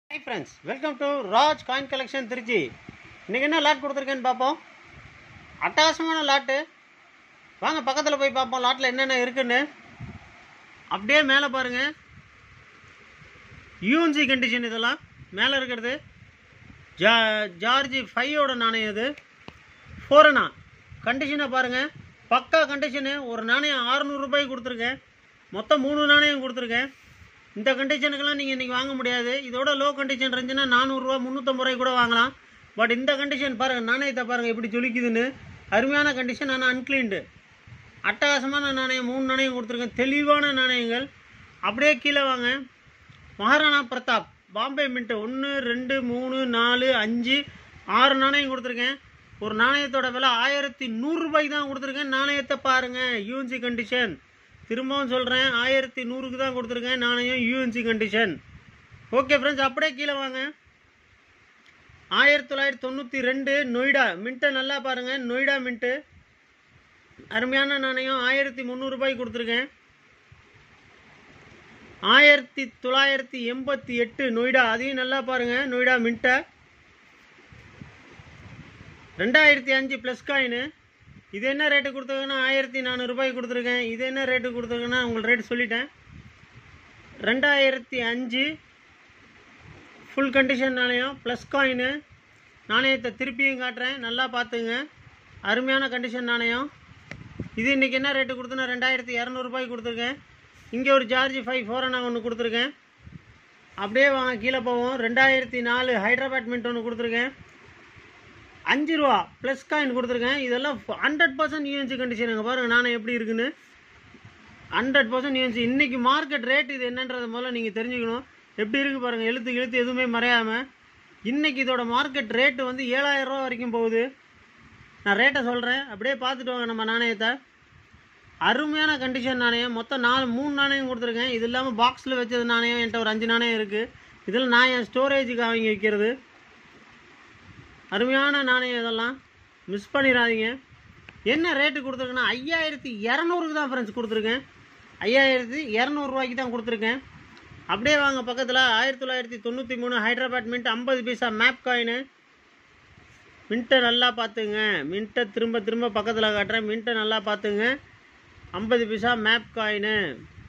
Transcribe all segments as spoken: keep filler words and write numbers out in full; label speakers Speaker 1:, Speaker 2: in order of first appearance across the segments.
Speaker 1: Hi friends, welcome to Raj Coin Collection trichy. இன்னைக்கு என்ன lot கொடுத்துருக்கேன்னு பார்ப்போம். அட்டகாசமான லாட்டு. வாங்க பக்கத்தில் போய் பார்ப்போம் லாட்டில் என்னென்ன இருக்குன்னு. அப்படியே மேலே பாருங்க, யூஎன்சி கண்டிஷன் இதெல்லாம் மேலே இருக்கிறது. ஜா ஜார்ஜி ஃபைவோட நாணயம் இது. ஃபோரனா கண்டிஷனை பாருங்கள், பக்கா கண்டிஷனு. ஒரு நாணயம் அறுநூறுபாய்க்கு கொடுத்துருக்கேன். மொத்தம் மூணு நாணயம் கொடுத்துருக்கேன். இந்த கண்டிஷனுக்கெல்லாம் நீங்கள் இன்றைக்கி வாங்க முடியாது. இதோட லோ கண்டிஷன் இருந்துச்சுன்னா நானூறுரூவா முந்நூற்றம்பது ரூபாய் கூட வாங்கலாம். பட் இந்த கண்டிஷன் பாருங்கள், நாணயத்தை பாருங்கள் எப்படி ஜொலிக்குதுன்னு. அருமையான கண்டிஷன், ஆனால் அன்க்ளீன்டு. அட்டகாசமான நாணயம், மூணு நாணயம் கொடுத்துருக்கேன். தெளிவான நாணயங்கள். அப்படியே கீழே வாங்க, மகாராணா பிரதாப் பாம்பே மின்ட்டு ஒன்று ரெண்டு மூணு நாலு அஞ்சு ஆறு நாணயம் கொடுத்துருக்கேன். ஒரு நாணயத்தோட விலை ஆயிரத்தி நூறுரூபாய்க்கு தான் கொடுத்துருக்கேன். நாணயத்தை பாருங்கள், யூஎன்சி கண்டிஷன். திரும்பவும் சொல்கிறேன், ஆயிரத்தி நூறுக்கு தான் கொடுத்துருக்கேன். நாணயம் யூஎன்சி கண்டிஷன். ஓகே ஃப்ரெண்ட்ஸ், அப்படியே கீழே வாங்க, ஆயிரத்தி தொள்ளாயிரத்தி தொண்ணூற்றி ரெண்டு நொய்டா மின்ட்டை நல்லா பாருங்கள். நொய்டா மின்ட்டு அருமையான நாணயம், ஆயிரத்தி முந்நூறுபாய்க்கு கொடுத்துருக்கேன். ஆயிரத்தி தொள்ளாயிரத்தி எண்பத்தி எட்டு நொய்டா, அதையும் நல்லா பாருங்கள். நொய்டா மின்ட்டை ரெண்டாயிரத்தி அஞ்சு ப்ளஸ் காயின்னு. இது என்ன ரேட்டு கொடுத்துருக்கேன்னா ஆயிரத்தி நானூறுபாய்க்கு கொடுத்துருக்கேன். இது என்ன ரேட்டு கொடுத்துருக்கேன்னா உங்களுக்கு ரேட்டு சொல்லிட்டேன். ரெண்டாயிரத்தி அஞ்சு ஃபுல் கண்டிஷன் நாணயம், ப்ளஸ் காயின்னு. நாணயத்தை திருப்பியும் காட்டுறேன், நல்லா பார்த்துங்க. அருமையான கண்டிஷன் நாணயம். இது இன்றைக்கி என்ன ரேட்டு கொடுத்தேன்னா ரெண்டாயிரத்தி இரநூறுபாய்க்கு கொடுத்துருக்கேன். இங்கே ஒரு ஜார்ஜி ஃபைவ் ஃபோரை நான் ஒன்று கொடுத்துருக்கேன். அப்படியே வாங்க கீழே போவோம், ரெண்டாயிரத்தி நாலு ஹைதராபாத் மின்ட் ஒன்று கொடுத்துருக்கேன். அஞ்சு ரூபா ப்ளஸ் காயின் கொடுத்துருக்கேன். இதெல்லாம் ஹண்ட்ரட் பர்சன்ட் யூஎன்சி கண்டிஷனுங்க. பாருங்கள் நாணயம் எப்படி இருக்குன்னு. Hundred percent UNC. இன்றைக்கி மார்க்கெட் ரேட் இது என்னன்றதை முதல்ல நீங்கள் தெரிஞ்சுக்கணும். எப்படி இருக்குது பாருங்கள், எழுத்து எழுத்து எதுவுமே மறையாமல். இன்றைக்கி இதோட மார்க்கெட் ரேட்டு வந்து ஏழாயிரம் ரூபா வரைக்கும் போகுது. நான் ரேட்டை சொல்கிறேன், அப்படியே பார்த்துட்டு வாங்க நம்ம நாணயத்தை. அருமையான கண்டிஷன் நாணயம். மொத்தம் நாலு மூணு நாணயம் கொடுத்துருக்கேன். இது இல்லாமல் பாக்ஸில் வச்சது நாணயம் என்கிட்ட ஒரு அஞ்சு நாணயம் இருக்குது. இதில் நான் என் ஸ்டோரேஜுக்கு வாங்கி வைக்கிறது. அருமையான நாணயம், இதெல்லாம் மிஸ் பண்ணிடாதீங்க. என்ன ரேட்டு கொடுத்துருக்கேன்னா ஐயாயிரத்தி இரநூறுக்கு தான் ஃப்ரெண்ட்ஸ் கொடுத்துருக்கேன். ஐயாயிரத்தி இரநூறுவாய்க்கு தான் கொடுத்துருக்கேன். அப்படியே வாங்க பக்கத்தில், ஆயிரத்தி தொள்ளாயிரத்தி தொண்ணூற்றி மூணு ஹைதராபாத் மின்ட் ஐம்பது பைசா மேப் காயினு. மின்ட்டை நல்லா பார்த்துங்க. மின்ட்டை திரும்ப திரும்ப பக்கத்தில் காட்டுறேன். மின்ட்டை நல்லா பார்த்துங்க. ஐம்பது பைசா மேப் காயினு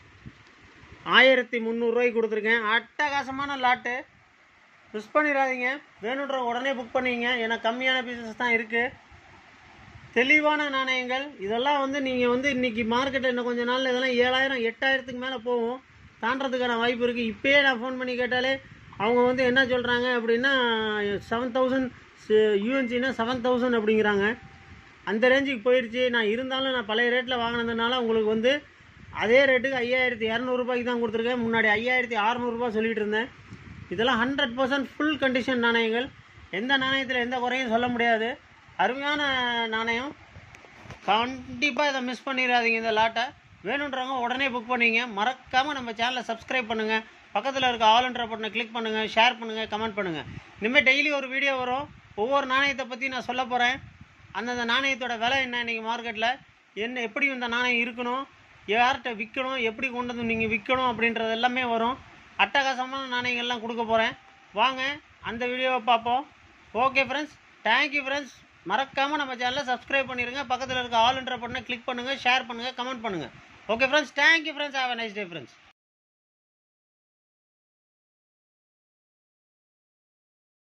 Speaker 1: ஆயிரத்தி முந்நூறுரூவாய்க்கு கொடுத்துருக்கேன். அட்டகாசமான லாட்டு, மிஸ் பண்ணிடாதீங்க. வேணுன்ற உடனே புக் பண்ணிங்க, ஏன்னா கம்மியான பீசஸ் தான் இருக்குது. தெளிவான நாணயங்கள் இதெல்லாம். வந்து நீங்கள் வந்து இன்றைக்கி மார்க்கெட்டில் இன்னும் கொஞ்சம் நாளில் இதெல்லாம் ஏழாயிரம் எட்டாயிரத்துக்கு மேலே போகும். தாண்டறதுக்கான வாய்ப்பு இருக்குது. இப்போயே நான் ஃபோன் பண்ணி கேட்டாலே அவங்க வந்து என்ன சொல்கிறாங்க அப்படின்னா செவன் தௌசண்ட் யூஎன்சின்னா செவன் தௌசண்ட் அப்படிங்கிறாங்க. அந்த ரேஞ்சுக்கு போயிடுச்சு. நான் இருந்தாலும் நான் பழைய ரேட்டில் வாங்கினதுனால உங்களுக்கு வந்து அதே ரேட்டுக்கு ஐயாயிரத்தி இரநூறுபாய்க்கு தான் கொடுத்துருக்கேன். முன்னாடி ஐயாயிரத்தி அறநூறுபா சொல்லிகிட்டு இருந்தேன். இதெல்லாம் ஹண்ட்ரட் பர்சன்ட் ஃபுல் கண்டிஷன் நாணயங்கள். எந்த நாணயத்தில் எந்த குறையும் சொல்ல முடியாது. அருமையான நாணயம். கண்டிப்பாக இதை மிஸ் பண்ணிடாதீங்க. இந்த லாட்டை வேணுன்றவங்க உடனே புக் பண்ணிங்க. மறக்காமல் நம்ம சேனலை சப்ஸ்கிரைப் பண்ணுங்கள். பக்கத்தில் இருக்க ஆல்ன்ற பட்டனை கிளிக் பண்ணுங்கள், ஷேர் பண்ணுங்கள், கமெண்ட் பண்ணுங்கள். இனிமேல் டெய்லி ஒரு வீடியோ வரும். ஒவ்வொரு நாணயத்தை பற்றி நான் சொல்ல போகிறேன். அந்தந்த நாணயத்தோட விலை என்ன, இன்றைக்கி மார்க்கெட்டில் என்ன, எப்படி இந்த நாணயம் இருக்கணும், யார்கிட்ட விற்கணும், எப்படி கொண்டு வந்து நீங்கள் விற்கணும் அப்படின்றது எல்லாமே வரும். அட்டகாசமான நாணயங்கள்லாம் கொடுக்க போகிறேன். வாங்க அந்த வீடியோவை பார்ப்போம். Okay friends, thank you friends. மறக்காமல் நம்ம சேனலை சப்ஸ்கிரைப் பண்ணிடுங்க. பக்கத்தில் இருக்க ஆல்ன்ற பட்டனை கிளிக் பண்ணுங்கள், ஷேர் பண்ணுங்கள், கமெண்ட் பண்ணுங்கள். Okay friends, thank you friends. Have a nice day friends.